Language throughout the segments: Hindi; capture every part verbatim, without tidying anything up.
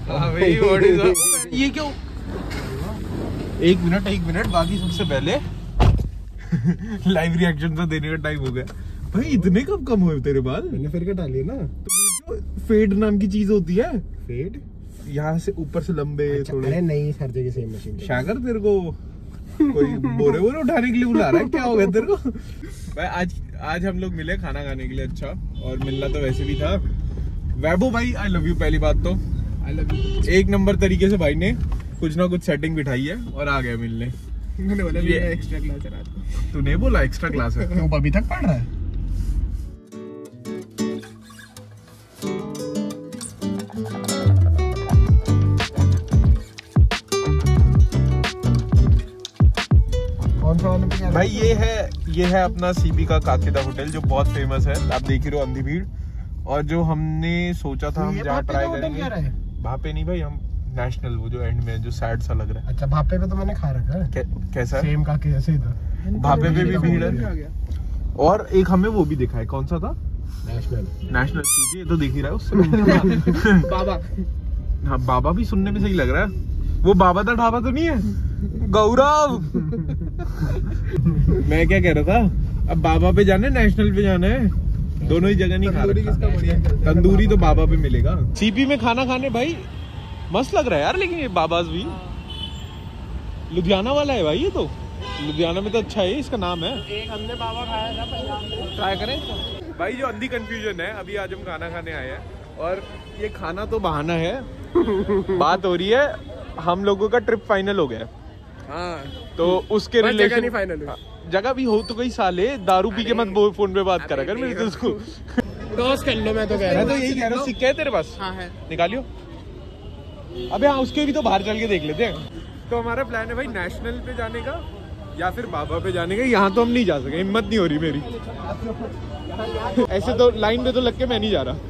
ये क्यों? एक मिनट एक मिनट बाकी सबसे पहले लाइव रिएक्शन तो देने का टाइम हो गया भाई। इतने कब कम हुए तेरे बाल? मैंने फिर कटा लिए ना। तो फेड नाम की चीज होती है। फेड यहाँ से ऊपर से लंबे अच्छा, थोड़े। अरे नहीं, हर जगह सेम मशीन। शागर तेरे को कोई बोरे बोरे उठाने के लिए बुला रहा है क्या हो गया तेरे को? भाई आज आज हम लोग मिले खाना खाने के लिए। अच्छा, और मिलना तो वैसे भी था। वैभव भाई आई लव यू। पहली बात तो आई लव यू। एक नंबर तरीके से भाई ने कुछ ना कुछ सेटिंग बिठाई है और आ गया मिलने। मैंने बोला ये एक्स्ट्रा क्लास है रात को। तूने बोला एक्स्ट्रा क्लास है? तू अभी तक पढ़ रहा है? कौन सा वाला पे? भाई ये है ये है अपना सीबी का काकेदा होटल जो बहुत फेमस है। आप देख ही रहे हो अंधी भीड़। और जो हमने सोचा था हम जहाँ ट्राई करेंगे वहाँ पे नहीं भाई, हम नेशनल वो जो एंड में जो सैड सा लग रहा है। अच्छा, भापे पे तो मैंने खा रखा है। कै, कैसा? सेम का कैसे था? भापे पे भी भीड़ है। और एक हमें वो भी दिखा है, कौन सा था? नेशनल। नेशनल चूजी, ये तो देख ही रहा है उससे। बाबा। हाँ बाबा भी सुनने में सही लग रहा है। वो बाबा का ढाबा तो नहीं है? गौरव मैं क्या कह रहा था, अब बाबा पे जाना है नेशनल पे जाना है? दोनों ही जगह नहीं खा रखा। तंदूरी तो बाबा पे मिलेगा। सीपी में खाना खाने भाई मस्त लग रहा है यार। लेकिन ये बाबाज भी लुधियाना वाला है भाई। ये तो लुधियाना में तो अच्छा है, इसका नाम है। एक हमने बाबा खाया था, ट्राई करें भाई। जो अंधी कंफ्यूजन है, अभी आज हम खाना खाने आए हैं और ये खाना तो बहाना है। बात हो रही है हम लोगों का ट्रिप फाइनल हो गया। हाँ, तो उसके रिलेशन नहीं फाइनल है। जगह भी हो तो कई साले दारू पी के मत फोन पे बात करा कर मेरे दोस्त को। टॉस कर लो। मैं तो कह रहा मैं तो यही कह रहा हूँ, सिक्के है तेरे पास? हाँ है। निकालियो। अबे हाँ, उसके भी तो बाहर चल के देख लेते हैं। तो हमारा प्लान है भाई नेशनल पे जाने का या फिर बाबा पे जाने का। यहाँ तो हम नहीं जा सके, हिम्मत नहीं हो रही मेरी। ऐसे तो लाइन में तो लग के मैं नहीं जा रहा।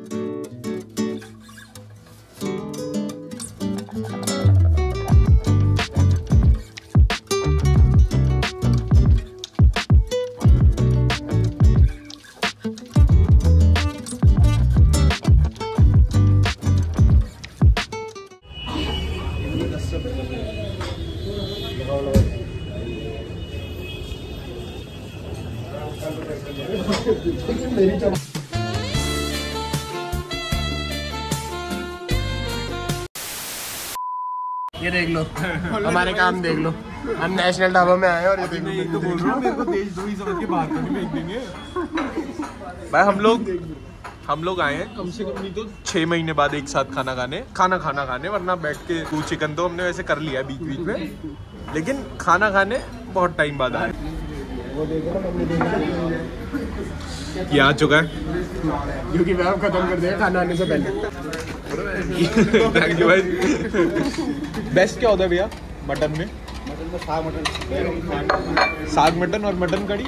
ये देख लो हमारे काम देख लो। हम नेशनल ढाबा में आए और ये देख लो। तो बोल रहा हूँ मेरे को देशद्रोही समझ के बाहर तो नहीं फेंक देंगे भाई। हम लोग हम लोग आए हैं कम से कम नहीं तो छह महीने बाद एक साथ खाना खाने खाना खाना खाने वरना बैठ के टू चिकन तो हमने वैसे कर लिया बीच बीच में, लेकिन खाना खाने बहुत टाइम बाद आए। वो देखो ना, ये आ चुका है क्योंकि मैं खत्म कर दिया खाना आने से पहले। थैंक यू भाई। बेस्ट क्या होता है भैया मटन में? मटन में साग मटन साग मटन और मटन कड़ी।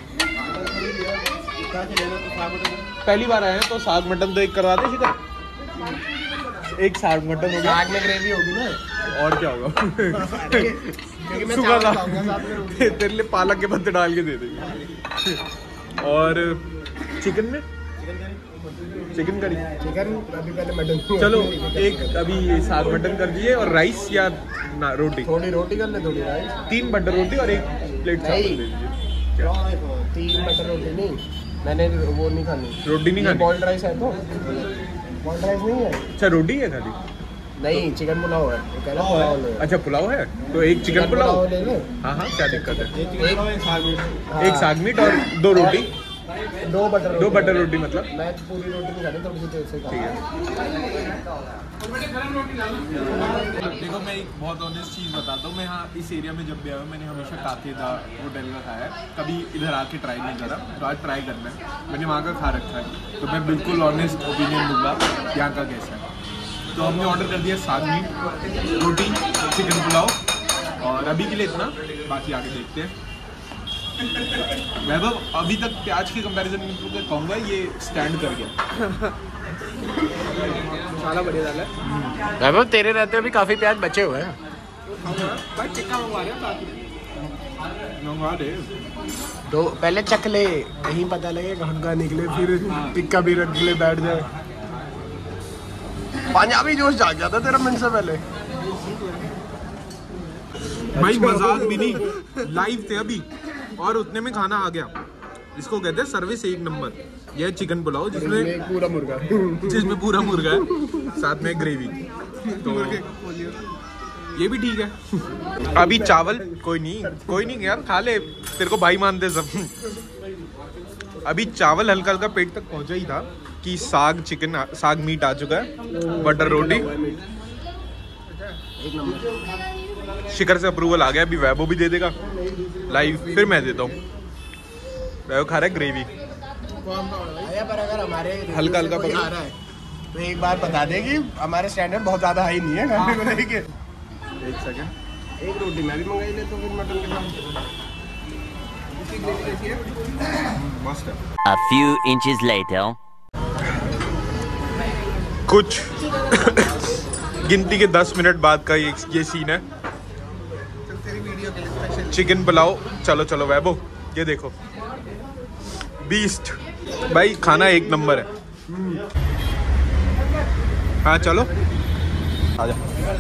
पहली बार आए हैं तो साग मटन तो एक करवा दे चिकन। एक साग मटन होगा, साग में ग्रेवी होगी ना। और क्या होगा? क्योंकि मैं सुबह चावल खाऊंगा साथ में रोटी। तेरे लिए पालक के पत्ते डाल के दे देंगे। और चिकन में चिकन करी। चिकन अभी पहले मटन। चलो एक अभी साग मटन कर दिए और राइस या ना रोटी? थोड़ी रोटी कर ले, थोड़ी राइस। तीन बटर रोटी और एक प्लेट चावल दे दीजिए। तीन बटर रोटी नहीं, मैंने वो नहीं खानी। रोटी नहीं खानी? बॉइल्ड राइस है तो बॉइल्ड राइस नहीं है। अच्छा रोटी है खाली? नहीं, चिकन पुलाव है। वो कह रहा पुलाव ले। अच्छा पुलाव है तो एक चिकन पुलाव ले ले। हाँ हाँ क्या दिक्कत है? एक साग मीट। एक साग मीट और दो रोटी। दो बटर दो बटर रोटी मतलब? मैं पूरी रोटी नहीं खानी, थोड़ी सी तेल से। ठीक है। देखो मैं एक बहुत ऑनेस्ट चीज़ बताता हूँ। मैं यहाँ इस एरिया में जब भी आया हूँ मैंने हमेशा काकेदा होटल का खाया है, कभी इधर आके ट्राई नहीं करा। तो आज ट्राई करना है, मैंने वहाँ का खा रखा है तो मैं बिल्कुल ऑनेस्ट ओपिनियन दूंगा यहाँ का कैसा है। तो हमने ऑर्डर कर दिया साग मीट, रोटी, चिकन पुलाव और अभी के लिए इतना, बाकी आगे देखते हैं। वैभव अभी तक प्याज के कंपैरिजन में तो कहूँगा ये स्टैंड कर गया। सारा बढ़िया डाला है। वैभव तेरे रहते भी काफी प्याज बचे हुए हैं। भाई टिक्का मंगवा रहे हैं साथ में। मंगवा दे तो पहले चख ले, कहीं पता लगे हंगा निकले फिर टिक्का भी रख ले बैठ जाए। पंजाबी जोश जाग गया था तेरा मिनट से पहले। भाई मजाक भी नहीं, लाइव थे अभी और उतने में खाना आ गया। इसको कहते हैं सर्विस एक नंबर। यह चिकन पुलाव जिसमें पूरा मुर्गा जिसमें पूरा मुर्गा है, साथ में ग्रेवी। तो ये भी ठीक है। अभी चावल कोई नहीं कोई नहीं यार, खा ले, तेरे को भाई मानते सब। अभी चावल हल्का हल्का पेट तक पहुंचा ही था कि साग चिकन साग मीट आ चुका है, बटर रोटी शिखर से अप्रूवल आ गया। अभी वैभव भी दे देगा लाइव, फिर मैं देता हूँ। वैभव खा रहा है ग्रेवी, पर अगर हमारे हल्का हल्का पकड़ रहा है तो एक बार बता दे कि हमारे स्टैंडर्ड बहुत ज्यादा हाई नहीं है खाने को लेके। एक सेकंड, एक रोटी मैं भी मंगाई ले तो फिर मटन के साथ। मस्त है। A few inches later. कुछ गिनती के दस मिनट बाद का ये ये सीन है। चिकन पुलाव, चलो चलो वैभव, ये देखो बीस्ट भाई, खाना एक नंबर है। हाँ चलो आजा।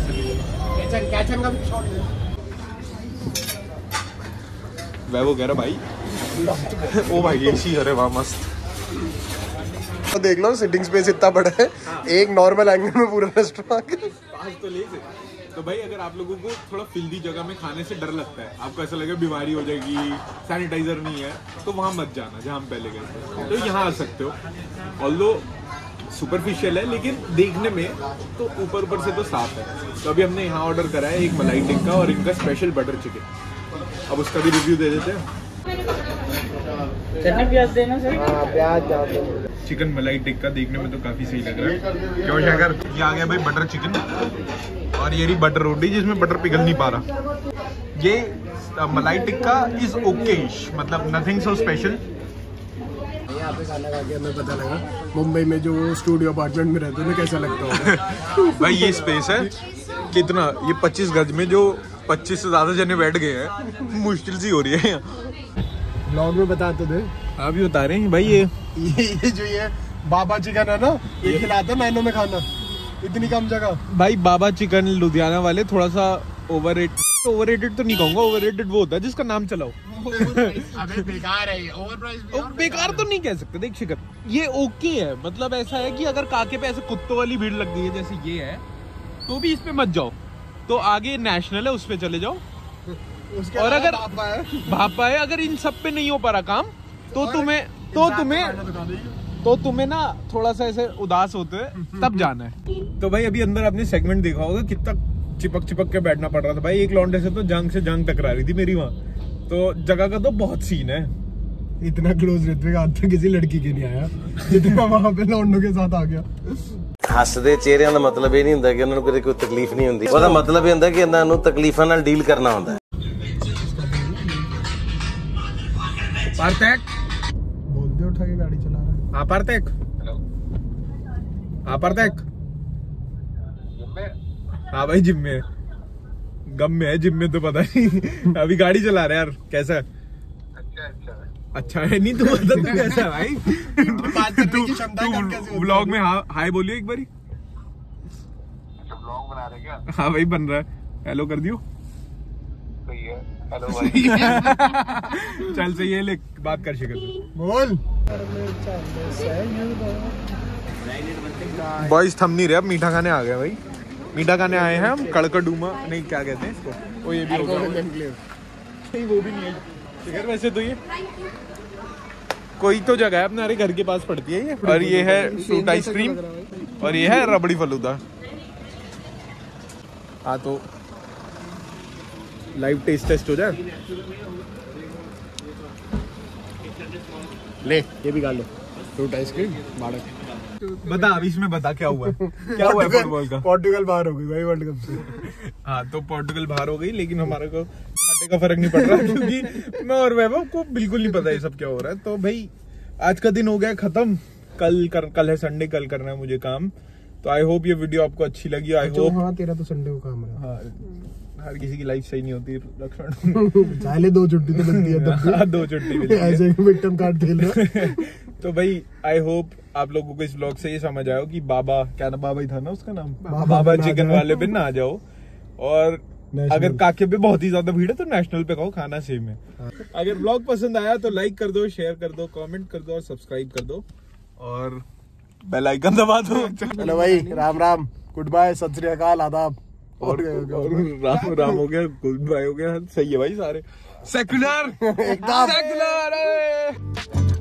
वैभव कह रहा भाई ओ भाई ये चीज, अरे वाह मस्त। तो देख लो सिटिंग स्पेस इतना बड़ा है, एक नॉर्मल एंगल में पूरा रेस्टोरेंट। तो ले से तो भाई अगर आप लोगों को थोड़ा फिल्दी जगह में खाने से डर लगता है, आपको ऐसा लगे बीमारी हो जाएगी, सैनिटाइजर नहीं है, तो वहाँ मत जाना जहाँ हम पहले गए थे। तो यहाँ आ सकते हो। ऑल्दो सुपरफिशियल है लेकिन देखने में तो ऊपर ऊपर से तो साफ है। तो अभी हमने यहाँ ऑर्डर करा है एक मलाई टिक्का और इनका स्पेशल बटर चिकन। अब उसका भी रिव्यू दे देते हैं। चटनी प्याज देना सर। हाँ प्याज ज्यादा। चिकन मलाई टिक्का देखने में तो काफी सही लग रहा है। क्यों शेखर? ये आ गया भाई बटर चिकन और ये रही बटर रोटी जिसमें बटर पिघल नहीं पा रहा। ये मलाई टिक्का इज ओकेश, मतलब नथिंग सो स्पेशल। यहाँ पे खाना खा के हमें पता लगा मुंबई में जो स्टूडियो अपार्टमेंट में रहते हैं कैसा लगता होगा। भाई ये स्पेस है कितना, ये पच्चीस गज में जो पच्चीस से ज्यादा जने बैठ गए हैं, मुश्किल सी हो रही है। ब्लॉग में बता तो दे। अभी बता रहे हैं भाई। ये ये जो ये बाबा चिकन है ना, ये खिलाते नैनो में खाना, इतनी कम जगह। भाई बाबा चिकन लुधियाना वाले थोड़ा सा ओवररेटेड, तो ओवररेटेड तो नहीं कहूंगा, ओवररेटेड वो होता है जिसका नाम चलाओ। अबे बेकार है ये, ओवरप्राइस भी। बेकार तो नहीं कह सकते। देख शिखर, ये ओके है, मतलब ऐसा है कि अगर काके पे ऐसे कुत्तों वाली भीड़ लग गई है जैसे ये है, तो भी इस पे मत जाओ। तो आगे नेशनल है, उस पे चले जाओ। और अगर भापा है, अगर इन सब पे नहीं हो पा रहा काम, तो तुम्हें तो तुम्हें तो तुम्हें ना थोड़ा सा ऐसे उदास होते हैं तब जाना है। तो भाई अभी अंदर आपने सेगमेंट देखा होगा कितना चिपक चिपक के बैठना पड़ रहा था। भाई एक लौंडे से तो जंग से जंग टकरा रही थी मेरी वहाँ। तो जगह का तो बहुत सीन है। इतना क्लोज रहते आज तक किसी लड़की के नहीं आया जितना वहाँ पे लौंडों के साथ आ गया। ਹੱਸਦੇ ਚਿਹਰਿਆਂ ਦਾ ਮਤਲਬ ਇਹ ਨਹੀਂ ਹੁੰਦਾ ਕਿ ਉਹਨਾਂ ਨੂੰ ਕਦੇ ਕੋਈ ਤਕਲੀਫ ਨਹੀਂ ਹੁੰਦੀ। ਉਹਦਾ ਮਤਲਬ ਇਹ ਹੁੰਦਾ ਕਿ ਇਹਨਾਂ ਨੂੰ ਤਕਲੀਫਾਂ ਨਾਲ ਡੀਲ ਕਰਨਾ ਹੁੰਦਾ ਹੈ। पार्थक बोल दे उठा के गाड़ी चला रहा है। हाँ पार्थक, हेलो हाँ पार्थक, हाँ भाई जिम में, गम में है, जिम में तो पता नहीं। अभी गाड़ी चला रहा है यार। कैसा है? अच्छा अच्छा अच्छा है नहीं, तू बता तू कैसा है भाई? तू व्लॉग में हाँ हाय बोलियो एक बारी। व्लॉग बना रहे क्या? हाँ भाई बन रहा है। हेलो कर दियो। सही है, हेलो भाई। चल सही है, ले बात कर शिखर से। बोल। बॉयज थम नहीं रहे, अब मीठा खाने आ गए भाई। मीठा खाने आए हैं हम, कड़कड़ूमा नहीं क्या कहते हैं इसको, वो ये भी होगा नहीं, वो भी नहीं है शिखर। वैसे तो ये कोई तो जगह है अपने घर के पास पड़ती है ये। और ये है फ्रूट आइसक्रीम और ये है रबड़ी फलूदा। हाँ तो लाइव टेस्ट टेस्ट हो जाए। ले ये भी गाल लो, फ्रूट आइसक्रीम बाड़क। बता अभी इसमें बता क्या हुआ है? क्या हुआ है फुटबॉल का? पोर्टुगल बाहर हो गई भाई वर्ल्ड कप से। हाँ तो पोर्टुगल बाहर हो गई, लेकिन हमारे को घाटे का फर्क नहीं पड़ रहा क्योंकि मैं और वैभव को बिल्कुल नहीं पता ये सब क्या हो रहा है। तो भाई आज का दिन हो गया खत्म। कल कर, कल है संडे, कल करना है मुझे काम। तो आई होप ये वीडियो आपको अच्छी लगी। आई होप हाँ तेरा तो संडे को काम है। हाँ हर किसी की लाइफ सही नहीं होती लक्ष्मण। पहले दो छुट्टी तो बनती है, हाँ, दो छुट्टी ऐसे विक्टिम कार्ड खेल रहा। तो भाई आई होप आप लोगों को इस ब्लॉग से ये समझ आया कि बाबा, क्या ना बाबा ही था ना उसका नाम, बाबा, बाबा चिकन वाले पे ना जाओ। और अगर काके पे बहुत ही ज्यादा भीड़ है तो नेशनल पे खाओ, खाना सेम है। अगर ब्लॉग पसंद आया तो लाइक कर दो, शेयर कर दो, कमेंट कर दो और सब्सक्राइब कर दो और बेल आइकन दबा दो। चलो भाई, राम राम, गुड बाय, सत श्री अकाल, आदाब। और, और राम राम हो गया, गुड बाय हो गया, सही है भाई सारे सेक्युलर एकदम सेक्युलर।